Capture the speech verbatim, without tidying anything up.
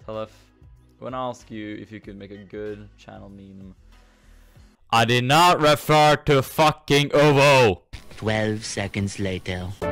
Telef, when I ask you if you could make a good channel meme, I did not refer to fucking ovo. Twelve seconds later.